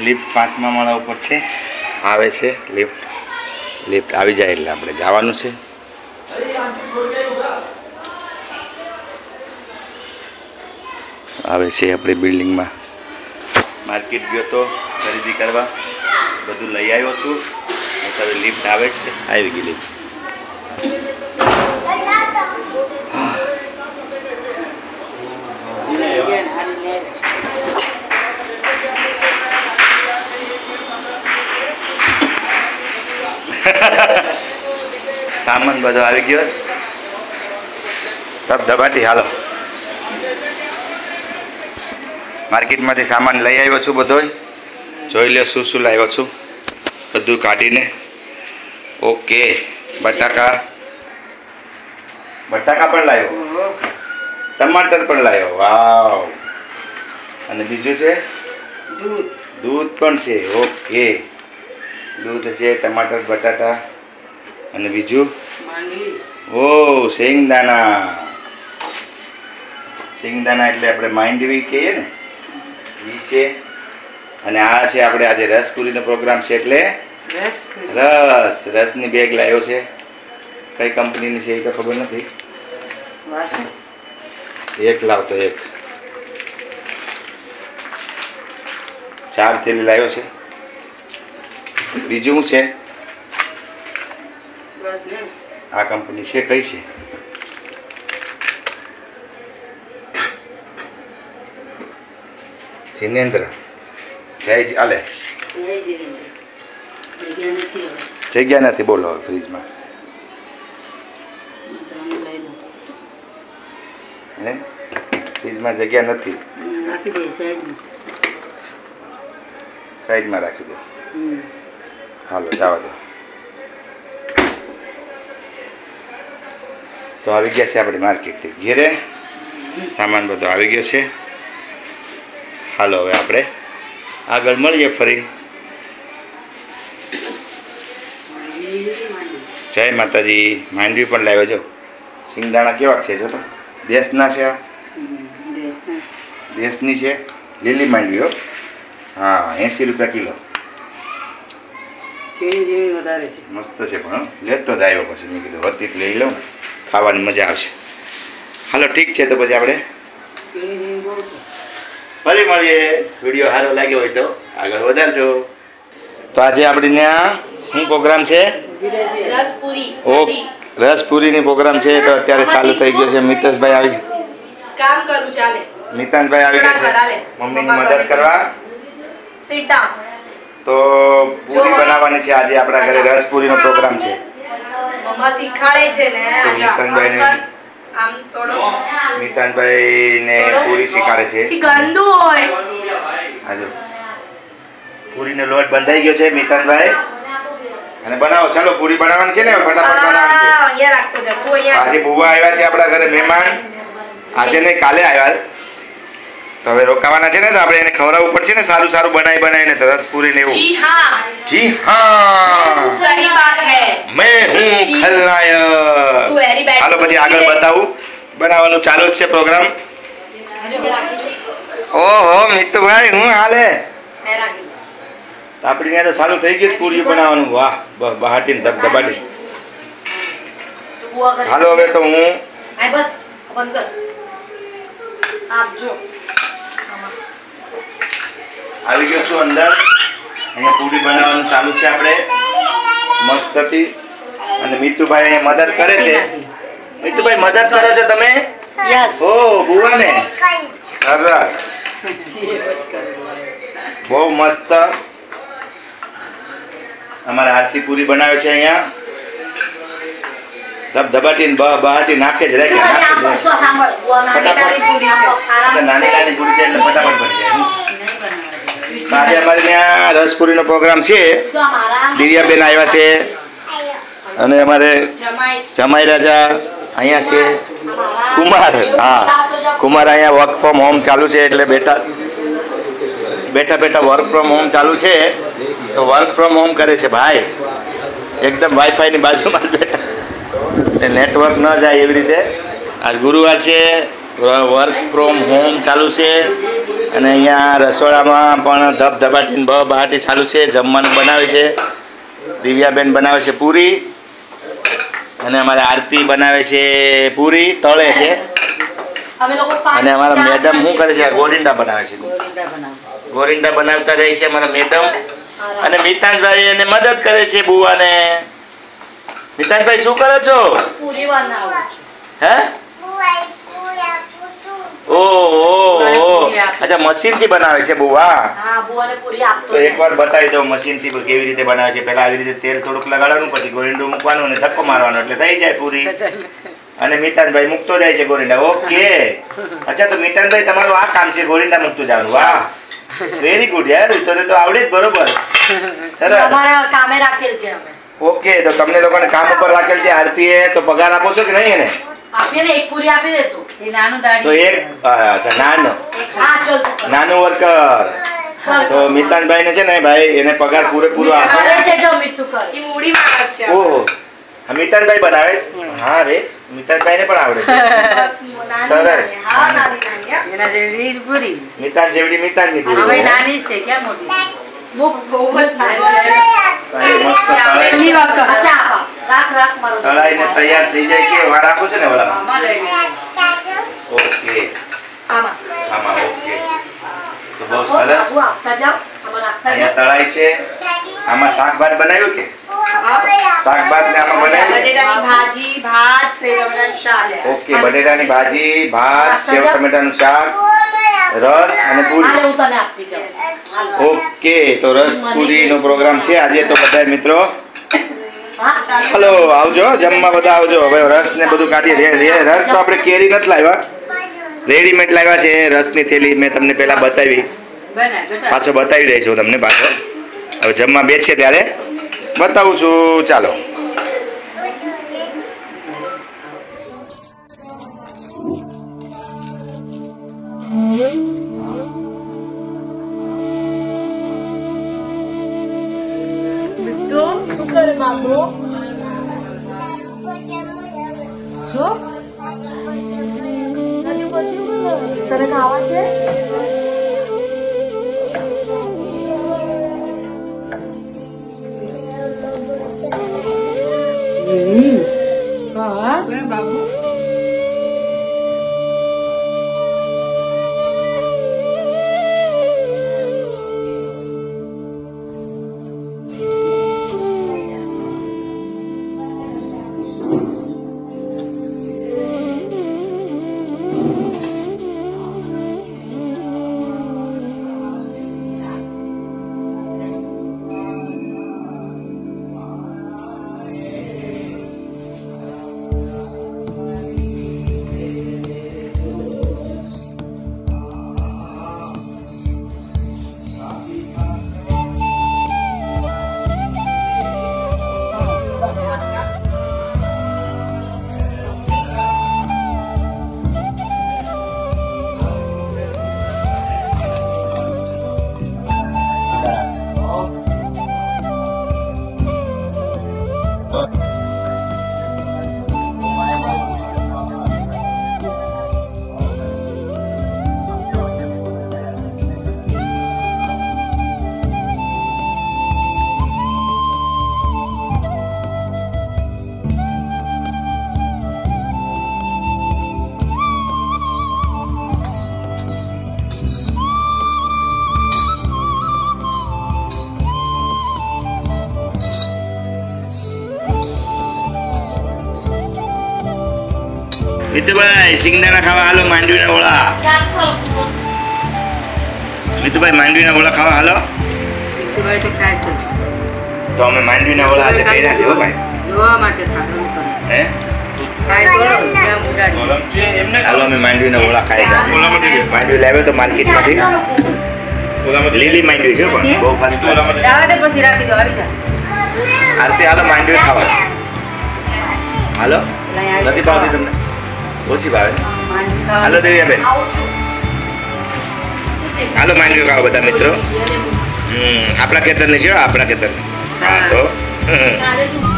Lift 5મા માળા ઉપર છે, આવે છે લિફ્ટ આવી જાય એટલે આપણે જવાનું છે. આવે છે આપણી બિલ્ડિંગમાં. માર્કેટ ગયો તો ખરીદી કરવા, બધું લઈ આવ્યો છું. હવે લિફ્ટ આવે છે, આવી ગઈ લિફ્ટ. સામાન બધો આવી ગયો, ધબધબાટી. હાલો, માર્કેટમાંથી સામાન લઈ આવ્યો છું બધો. જોઈ લો શું શું લાવ્યો છું, બધું કાઢીને. ઓકે, બટાકા પણ લાવ્યો, ટમાટર પણ લાવ્યો. વાવ. અને બીજું છે દૂધ પણ છે. ઓકે, દૂધ છે, ટમાટર, બટાટા અને બીજું શેંગદાણા એટલે આપણે માંડવી કહીએ ને, એ છે. અને આ છે આપણે આજે રસપુરીનો પ્રોગ્રામ છે એટલે રસની બેગ લાવ્યો છે. કઈ કંપનીની છે એ તો ખબર નથી. એક લાવતો, એક 4 થેલી લાવ્યો છે. બીજું છે આ કંપની છે, કઈ છે? જિનેન્દ્ર. આલે જગ્યા નથી, બોલો હવે ફ્રીજમાં. ફ્રીજમાં જગ્યા નથી, સાઈડમાં રાખી દો. હાલો, જવા દો. તો આવી ગયા છે આપણે માર્કેટથી ઘેરે, સામાન બધો આવી ગયો છે. હાલો, હવે આપણે આગળ મળીએ ફરી. જય માતાજી. માંડવી પણ લાવ્યો જો. સિંગદાણા કેવા છે જો તો, દેશના છે. આ દેશની છે, લીલી માંડવીઓ. હા, 80 રૂપિયા કિલો. મસ્ત છે, પણ લેતો જ આવ્યો પછી મેં કીધું હતી લઈ લઉં, ખાવાની મજા આવશે. હાલો, ઠીક છે. તો પછી આપણે ફરી મળીએ. વિડીયો સારો લાગ્યો હોય તો આગળ વધારજો. તો આજે આપણે ત્યાં શું પ્રોગ્રામ છે? રસપુરીની પ્રોગ્રામ છે. તો અત્યારે ચાલુ થઈ ગયો છે. મિતેશભાઈ આવી મિતાનભાઈ આવી ગયા છે મમ્મીની મદદ કરવા. તો પૂરી બનાવવાની છે આજે આપણા ઘરે. રસપુરીનો પ્રોગ્રામ છે. મિતાનભાઈ ને પૂરી શીખાડે છે. પૂરીનો લોટ બંધાઈ ગયો છે મિતાનભાઈ, અને બનાવો. ચાલો, પૂરી બનાવવાની છે ને, ફટાફટ બનાવવાની છે. આજે બુવા આવ્યા છે આપણા ઘરે, મહેમાન. આજે નહીં, કાલે આવ્યા. તો હવે રોકાવાના છે ને, તો આપણે એને ખવડાવવું પડશે ને, સારું સારું બનાવીને. તો રસપુરી ને એવું. જી હા, સહી બાત હે, મેં હું ખલનાયક. હાલો, પછી આગળ બતાવું. બનાવવાનું ચાલુ જ છે પ્રોગ્રામ. ઓહો મિતુભાઈ, હું હાલે? આપણી ત્યાં તો ચાલુ થઈ ગયું પૂરી બનાવવાનું. વાહ, બહાટી ને ધબધબાટી. હાલો, હવે તો હું આવી ગયો છું અંદર. અહીંયા પૂરી બનાવવાનું ચાલુ છે આપણે મસ્તથી. અને મિતુભાઈ અહીંયા મદદ કરે છે. મિતુભાઈ, મદદ કરો છો તમે? ઓ બુવાને, સરસ, બહુ મસ્ત. અમારે આરતી પૂરી બનાવે છે અહીંયા. ધબધબાટી બહાટી નાખે જ રાખે. નાની નાની પૂરી છે એટલે ફટાફટ બની જાય. આજે અમારે ત્યાં રસપુરીનો પ્રોગ્રામ છે. દિવ્યાબેન આવ્યા છે અને અમારે જમાઈ રાજા અહીંયા છે. કુમાર, હા, કુમાર અહીંયા વર્ક ફ્રોમ હોમ ચાલુ છે એટલે બેઠા વર્ક ફ્રોમ હોમ ચાલુ છે. તો વર્ક ફ્રોમ હોમ કરે છે ભાઈ, એકદમ વાઈફાઈની બાજુમાં જ બેઠા, નેટવર્ક ન જાય એવી રીતે. આજ ગુરુવાર છે વર્ક ફ્રોમ હોમ ચાલુ છે અને અહીંયા રસોડામાં પણ ધબધબાટીને બહાટી ચાલુ છે. જમવાનું બનાવે છે દિવ્યાબેન, બનાવે છે પૂરી, અને અમારે આરતી બનાવે છે પૂરી, તળે છે. અને અમારા મેડમ શું કરે છે? ગોરિંડા બનાવે છે. ગોરિંડા બનાવતા જાય છે અમારા મેડમ. અને મિતાંશભાઈ એને મદદ કરે છે બુવાને. મિતાંશભાઈ શું કરો છો? હે? ઓહો, અચ્છા, મશીન થી બનાવે છે બુવા. તો એકવાર બતાવી દો મશીન થી કેવી રીતે બનાવે છે. પહેલા આવી રીતે તેલ થોડુંક લગાડવાનું, પછી ગોરિંડું મૂકવાનું અને ધક્કો મારવાનો એટલે થઈ જાય પૂરી. અને મિતાંશભાઈ મૂકતો જાય છે ગોરિંડા. ઓકે, અચ્છા, તો મિતાંશભાઈ તમારું આ કામ છે, ગોરિંડા મૂકતું જવાનું. વાહ, વેરી ગુડ યાર, તો આવડે જ બરોબર. સરસ, અમારા કામે રાખેલ છે અમે. ઓકે, તો તમને લોકોને કામ ઉપર રાખેલ છે આરતીએ, તો પગાર આપો છો કે નહીં એને? આપીએ ને, એક પૂરી આપી દેશું. એ નાનું દાડી, તો એક, અચ્છા, નાનું વર્કર. તો મિતાંશભાઈ ને છે ને ભાઈ, એને પગાર પૂરેપૂરો આપો. ઓહો, મિતાંશભાઈ બનાવે છે. હા રે, મિતાંશભાઈ ને પણ આવડે છે. સરસ. મિતાંશ જેવડી મિતાંશની પૂરી. હવે નાની છે, ક્યાં મોટી? તળાઈને તૈયાર થઈ જાય છે. વાર આપો છો ને ઓલામાં? ઓકે, આમાં. ઓકે, તો બહુ સરસ. અહીંયા તળાઈ છે. આમાં શાકભાત બનાવ્યું કે? શાકભાત ને આમાં બનાવ્યું? બટેટાની ભાજી, ભાત, સેવ ટમેટાનું શાક. ઓકે, બટેટાની ભાજી, ભાત, સેવ ટમેટાનું શાક, રસ અને પૂરી. ઓકે, તો રસ પૂરીનો પ્રોગ્રામ છે આજે. તો બધા મિત્રો હલો, આવજો જમવા, બધા આવજો. હવે રસ ને બધું કાઢીએ. રસ તો આપણે કેરી નથી લાવ્યા, રેડીમેડ લાવ્યા છે. રસની થેલી મેં તમને પહેલા બતાવી, પાછો બતાવી દઈશ હું તમને પાછો. હવે જમવા બેસીએ ત્યારે બતાવું છું. ચાલો. તને ખાવા છે? બાબુ મિતુભાઈ સિંગદાણા ખાવા હાલો, માંડવીના ઓળા. મિતુભાઈ માંડવીના ઓળા ખાવા હાલો. મિતુભાઈ તો ખાય છે. તો અમે માંડવીના ઓળા આજે કર્યા છે હો ભાઈ. જોવા માટે ખાવાનું કરે. હે? ખાય થોડો જામ ઉડાડી. હાલો અમે માંડવીના ઓળા ખાઈ ગયા. માંડવી લાવ્યો તો માર્કેટમાંથી. લીલી માંડવી છે પણ બહુ ફાસ્ટ. દાવા દે પછી રાખી દો, આવી જા. આરતી હાલો માંડવી ખાવા. હાલો. નથી ભાવતી તમને? ઓછી ભાવે. હાલો દેવિયાબેન, હાલો માંડવી ખાઓ બધા મિત્રો. આપણા ખેતરની છે, આપણા ખેતરની. હા તો